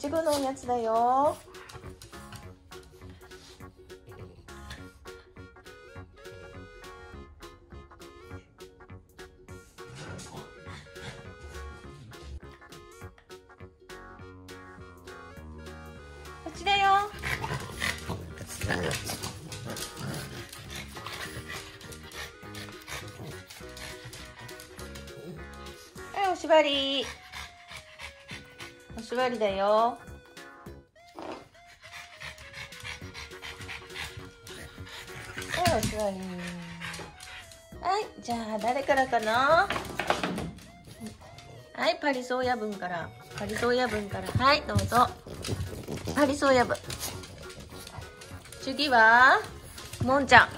ちごのおやつだよ。こっちだよ。はい、おしばり。おしばりだよ。はい、おしばり。はい、じゃあ誰からかな。はい、パリソーヤ分から。パリソーヤ分から。はい、どうぞ。パリソーヤ分。次はもんちゃん。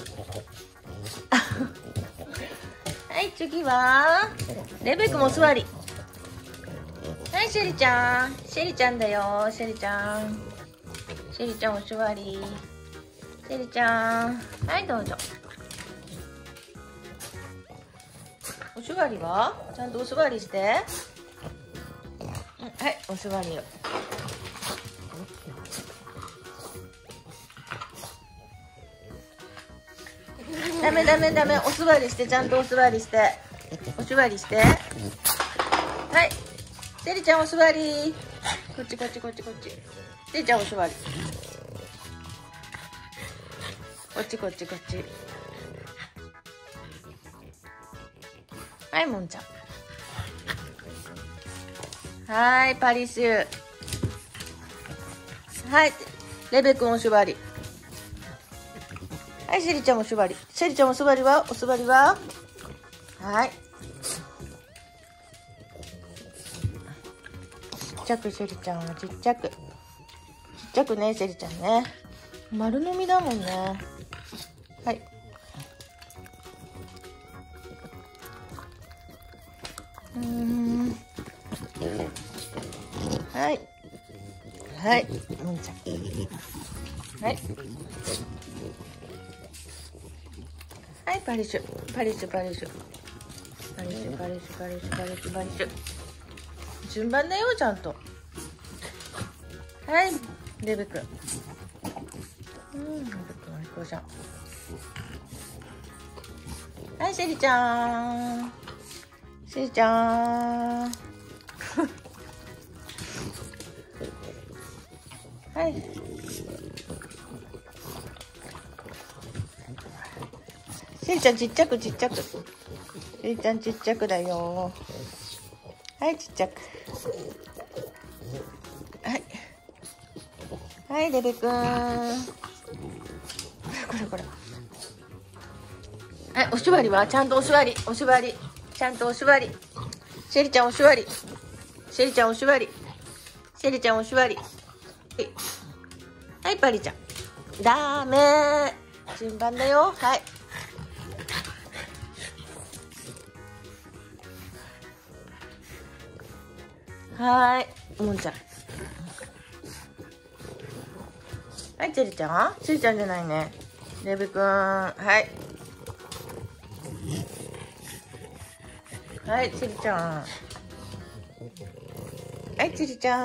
はい、次はレベックもお座り。はい、シェリちゃん。シェリちゃんだよ。シェリちゃん。シェリちゃんお座り。シェリちゃん。はい、どうぞ。お座りはちゃんとお座りして。はい、お座りよ。ダメダメダメ。お座りして。ちゃんとお座りして。お座りして。はい。セリちゃんお座り。こっちこっちこっちこっち。セリちゃんお座り。こっちこっちこっち。はい、もんちゃん。はい、パリス。はい、レベ君お座り。はい、シェリちゃんお座り。シェリちゃんお座りはお座りははい。ちっちゃく、シェリちゃんはちっちゃく。ちっちゃくね、シェリちゃんね。丸飲みだもんね。はい。はい。はい。もんちゃん。はい。はい、パリッシュ。パリッシュ、パリッシュ。パリッシュ、パリッシュ、パリッシュ、パリッシュ、パリッシュ。順番だよ、ちゃんと。はい、レベ君。レベ君、お利口ちゃん。はい、シェリちゃん。シェリちゃん。はい。シェリちゃんちっちゃくちっちゃく。シェリちゃんちっちゃくだよ。はい、ちっちゃく。はい。はい、レベくん。これこれ。はい、お座りはちゃんとお座り。お座り。ちゃんとお座り。シェリちゃんお座り。シェリちゃんお座り。シェリちゃんお座り。はい、パリちゃん。ダメ。順番だよ。はい。はい、もんちゃん。はい、チェリちゃん。チェリちゃんじゃないね。レベくん。はい。はい、チェリちゃん。はい、チェリちゃん。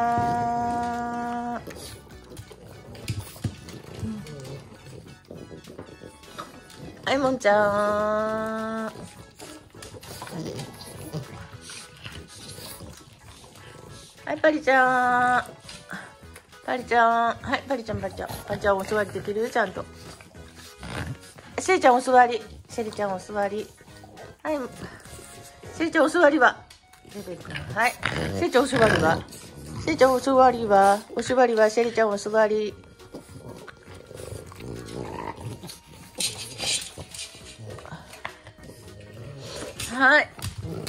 はい、もんちゃん。はい、パリちゃん。パリちゃん。はい、パリちゃん、パリちゃん。パリちゃんお座りできるちゃんと。シェリちゃんお座り。シェリちゃんお座り。はい。シェリちゃんお座りは。はい。シェリちゃんお座りは。シェリちゃんお座りは。お座りは、シェリちゃんお座り。はい。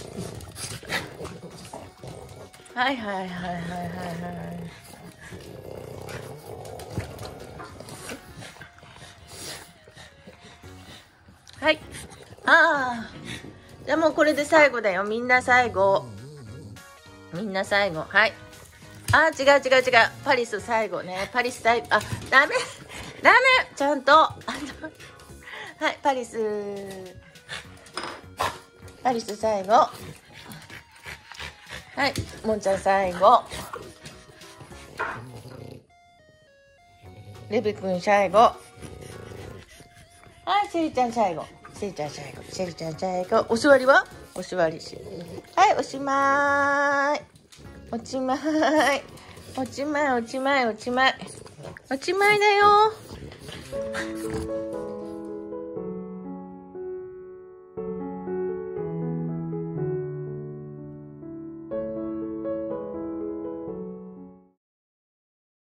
はいはいはいはいはいはい。はい。ああ。じゃあもうこれで最後だよ。みんな最後。みんな最後。はい。あー、違う違う違う。パリス最後ね。パリス最後。あ、ダメ。ダメ。ちゃんと。はい、パリス。パリス最後。はい、もんちゃん最後。 レベくん最後。はい、セリちゃん最後。セリちゃん最後。セリちゃん最後。お座りは？お座りし。はい、おしまーい。おしまーい。おしまい、おしまい、おしまい。おしまいだよ。